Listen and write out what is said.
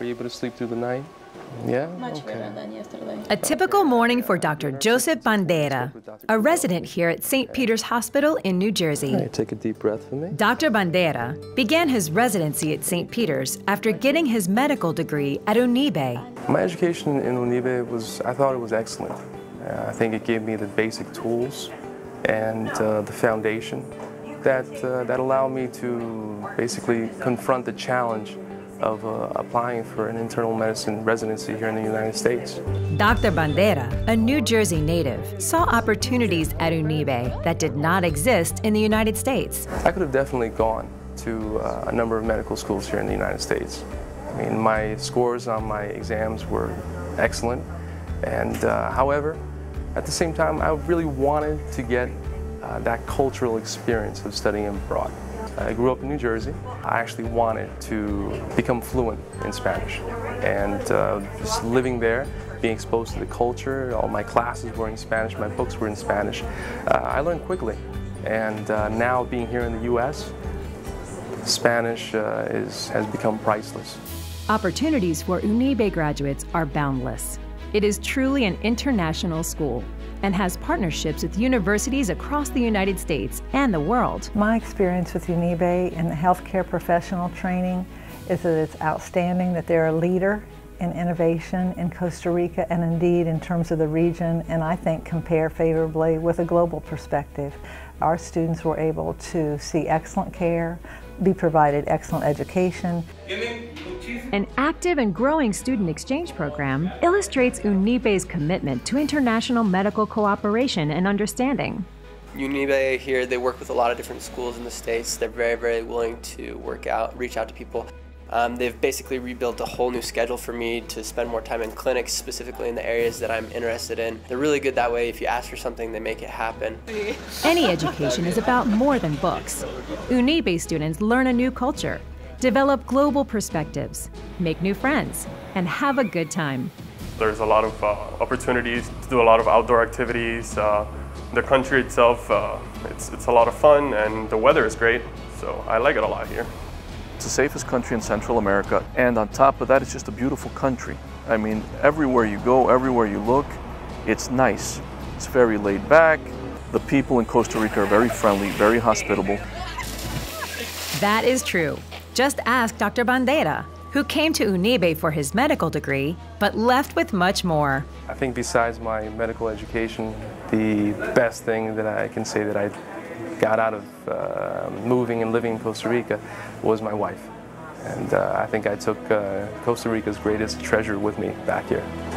Were you able to sleep through the night? Yeah? Much better than yesterday. A typical morning for Dr. Joseph Bandera, a resident here at St. Peter's Hospital in New Jersey. All right, take a deep breath for me. Dr. Bandera began his residency at St. Peter's after getting his medical degree at UNIBE. My education in UNIBE I thought it was excellent. I think it gave me the basic tools and the foundation that allowed me to basically confront the challenge of applying for an internal medicine residency here in the United States. Dr. Bandera, a New Jersey native, saw opportunities at UNIBE that did not exist in the United States. I could have definitely gone to a number of medical schools here in the United States. I mean, my scores on my exams were excellent, and however, at the same time, I really wanted to get that cultural experience of studying abroad. I grew up in New Jersey. I actually wanted to become fluent in Spanish, and just living there, being exposed to the culture, all my classes were in Spanish, my books were in Spanish. I learned quickly, and now being here in the U.S., Spanish has become priceless. Opportunities for UNIBE graduates are boundless. It is truly an international school and has partnerships with universities across the United States and the world. My experience with UNIBE in the healthcare professional training is that it's outstanding, that they're a leader in innovation in Costa Rica and indeed in terms of the region, and I think compare favorably with a global perspective. Our students were able to see excellent care, be provided excellent education. An active and growing student exchange program illustrates UNIBE's commitment to international medical cooperation and understanding. UNIBE here, they work with a lot of different schools in the States. They're very, very willing to reach out to people. They've basically rebuilt a whole new schedule for me to spend more time in clinics, specifically in the areas that I'm interested in. They're really good that way. If you ask for something, they make it happen. Any education is about more than books. UNIBE students learn a new culture, develop global perspectives, make new friends, and have a good time. There's a lot of opportunities to do a lot of outdoor activities. The country itself, it's a lot of fun, and the weather is great, so I like it a lot here. It's the safest country in Central America, and on top of that, it's just a beautiful country. I mean, everywhere you go, everywhere you look, it's nice. It's very laid back. The people in Costa Rica are very friendly, very hospitable. That is true. Just ask Dr. Bandera, who came to UNIBE for his medical degree, but left with much more. I think besides my medical education, the best thing that I can say that I got out of moving and living in Costa Rica was my wife. And I think I took Costa Rica's greatest treasure with me back here.